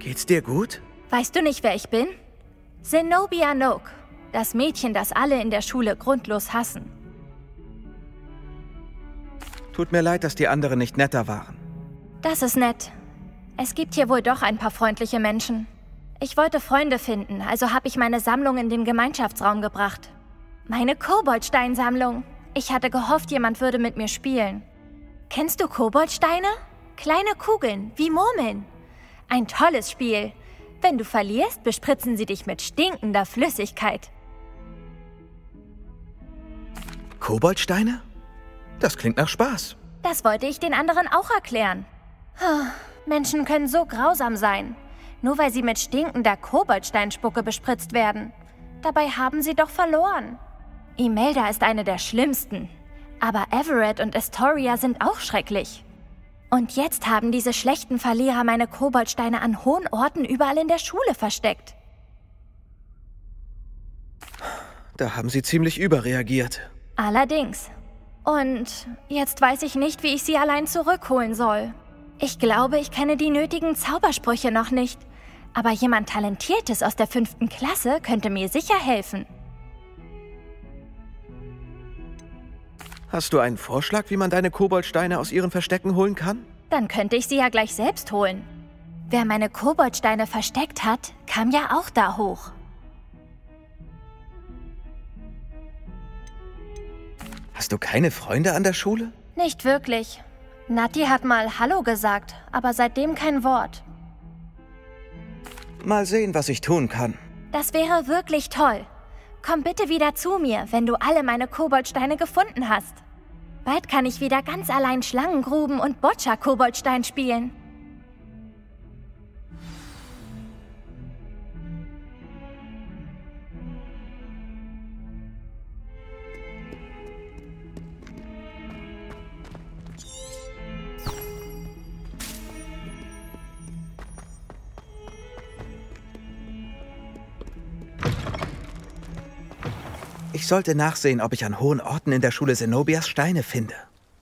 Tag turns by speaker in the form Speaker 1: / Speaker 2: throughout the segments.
Speaker 1: Geht's dir gut?
Speaker 2: Weißt du nicht, wer ich bin? Zenobia Noke, das Mädchen, das alle in der Schule grundlos hassen.
Speaker 1: Tut mir leid, dass die anderen nicht netter waren.
Speaker 2: Das ist nett. Es gibt hier wohl doch ein paar freundliche Menschen. Ich wollte Freunde finden, also habe ich meine Sammlung in den Gemeinschaftsraum gebracht. Meine Koboldsteinsammlung. Ich hatte gehofft, jemand würde mit mir spielen. Kennst du Koboldsteine? Kleine Kugeln, wie Murmeln. Ein tolles Spiel. Wenn du verlierst, bespritzen sie dich mit stinkender Flüssigkeit.
Speaker 1: Koboldsteine? Das klingt nach Spaß.
Speaker 2: Das wollte ich den anderen auch erklären. Menschen können so grausam sein, nur weil sie mit stinkender Koboldsteinspucke bespritzt werden. Dabei haben sie doch verloren. Imelda ist eine der schlimmsten. Aber Everett und Astoria sind auch schrecklich. Und jetzt haben diese schlechten Verlierer meine Koboldsteine an hohen Orten überall in der Schule versteckt.
Speaker 1: Da haben sie ziemlich überreagiert.
Speaker 2: Allerdings. Und jetzt weiß ich nicht, wie ich sie allein zurückholen soll. Ich glaube, ich kenne die nötigen Zaubersprüche noch nicht. Aber jemand Talentiertes aus der 5. Klasse könnte mir sicher helfen.
Speaker 1: Hast du einen Vorschlag, wie man deine Koboldsteine aus ihren Verstecken holen kann?
Speaker 2: Dann könnte ich sie ja gleich selbst holen. Wer meine Koboldsteine versteckt hat, kam ja auch da hoch.
Speaker 1: Hast du keine Freunde an der Schule?
Speaker 2: Nicht wirklich. Natti hat mal Hallo gesagt, aber seitdem kein Wort.
Speaker 1: Mal sehen, was ich tun kann.
Speaker 2: Das wäre wirklich toll. Komm bitte wieder zu mir, wenn du alle meine Koboldsteine gefunden hast. Bald kann ich wieder ganz allein Schlangengruben und Boccia-Koboldstein spielen.
Speaker 1: Ich sollte nachsehen, ob ich an hohen Orten in der Schule Zenobias Steine finde.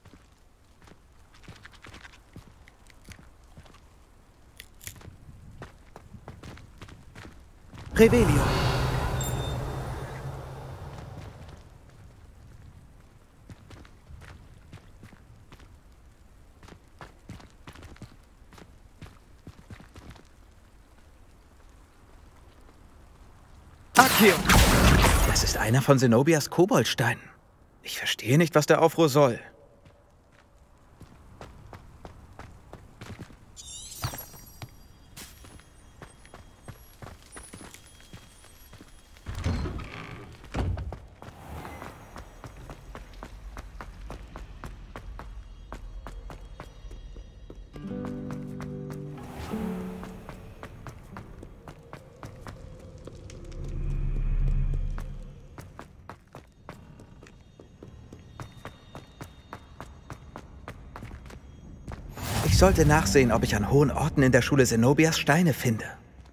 Speaker 1: Revelio. Accio. Das ist einer von Zenobias Koboldsteinen. Ich verstehe nicht, was der Aufruhr soll. Ich sollte nachsehen, ob ich an hohen Orten in der Schule Zenobias Steine finde.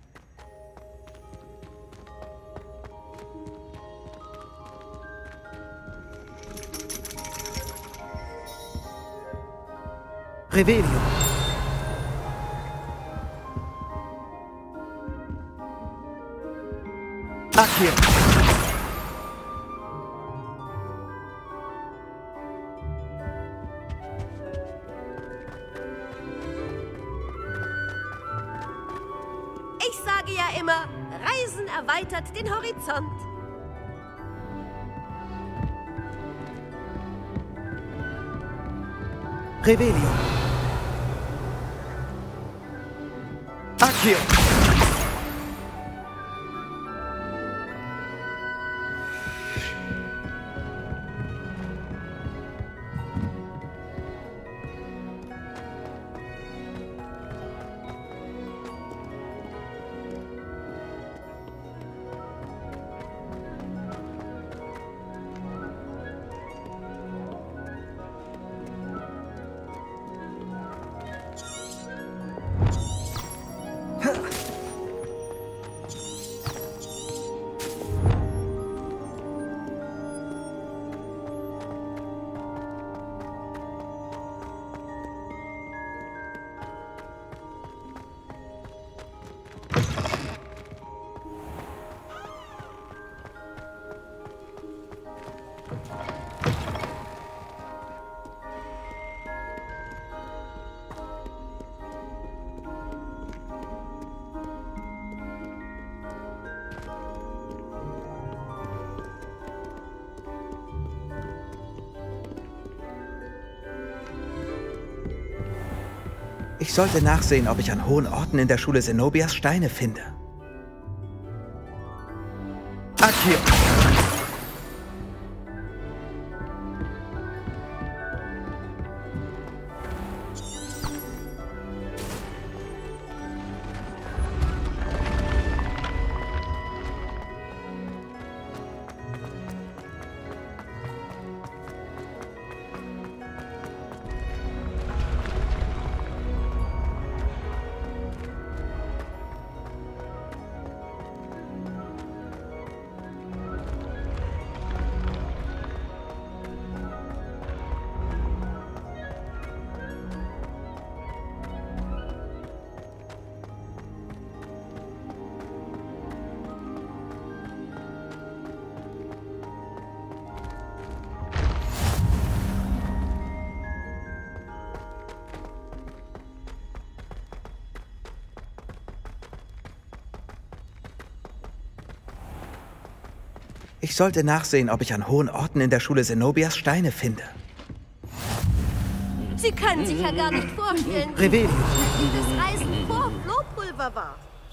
Speaker 1: Revelio. Accio.
Speaker 3: Ich sage ja immer, Reisen erweitert den Horizont.
Speaker 1: Revelio. Accio. Ich sollte nachsehen, ob ich an hohen Orten in der Schule Zenobias Steine finde. Accio! Ich sollte nachsehen, ob ich an hohen Orten in der Schule Zenobias Steine finde.
Speaker 3: Sie können sich ja gar nicht vorstellen,
Speaker 1: Revelio.
Speaker 3: wie das Reisen vor Flohpulver war.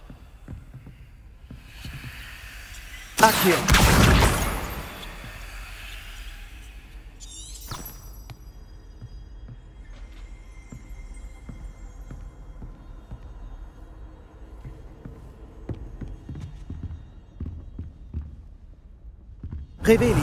Speaker 1: Accio! Revelio.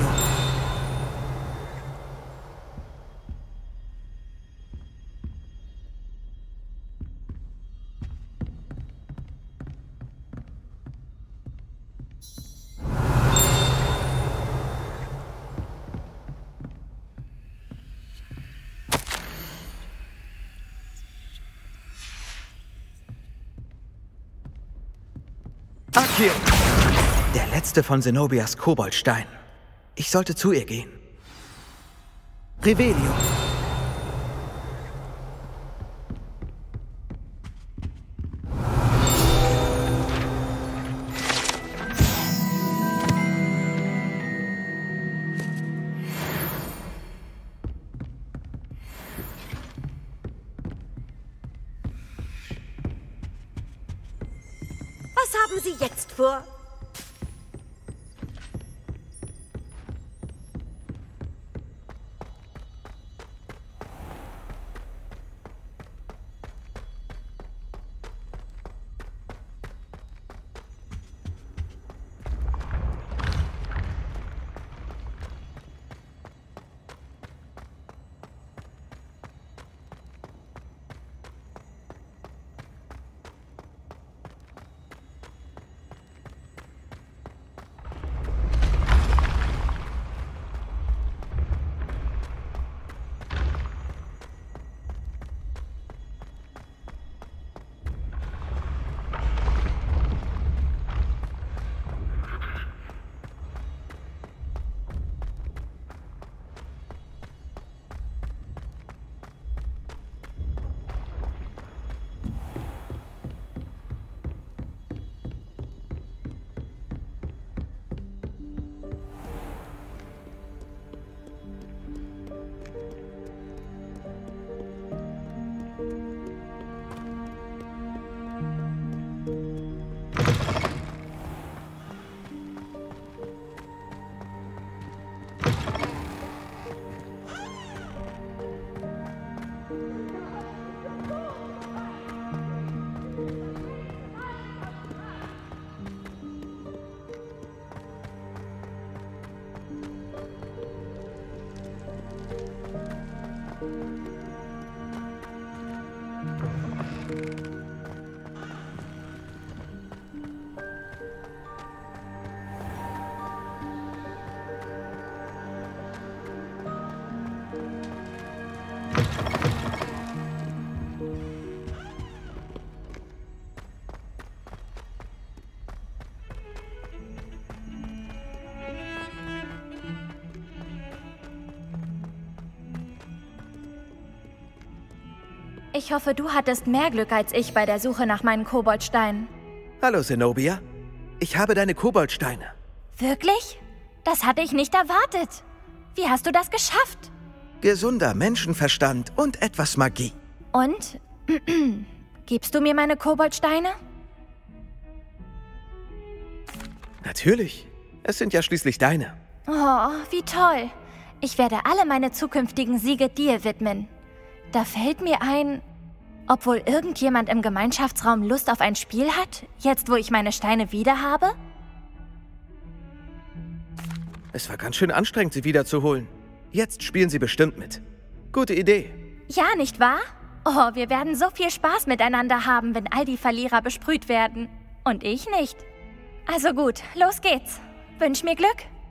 Speaker 1: Accio! Der letzte von Zenobias Koboldstein. Ich sollte zu ihr gehen. Revelio.
Speaker 3: Was haben Sie jetzt vor?
Speaker 2: Ich hoffe, du hattest mehr Glück als ich bei der Suche nach meinen Koboldsteinen.
Speaker 1: Hallo, Zenobia. Ich habe deine Koboldsteine.
Speaker 2: Wirklich? Das hatte ich nicht erwartet. Wie hast du das geschafft?
Speaker 1: Gesunder Menschenverstand und etwas Magie.
Speaker 2: Und? Gibst du mir meine Koboldsteine?
Speaker 1: Natürlich. Es sind ja schließlich deine.
Speaker 2: Oh, wie toll. Ich werde alle meine zukünftigen Siege dir widmen. Da fällt mir ein, ob wohl irgendjemand im Gemeinschaftsraum Lust auf ein Spiel hat, jetzt wo ich meine Steine wieder habe?
Speaker 1: Es war ganz schön anstrengend, sie wiederzuholen. Jetzt spielen sie bestimmt mit. Gute Idee.
Speaker 2: Ja, nicht wahr? Oh, wir werden so viel Spaß miteinander haben, wenn all die Verlierer besprüht werden. Und ich nicht. Also gut, los geht's. Wünsch mir Glück.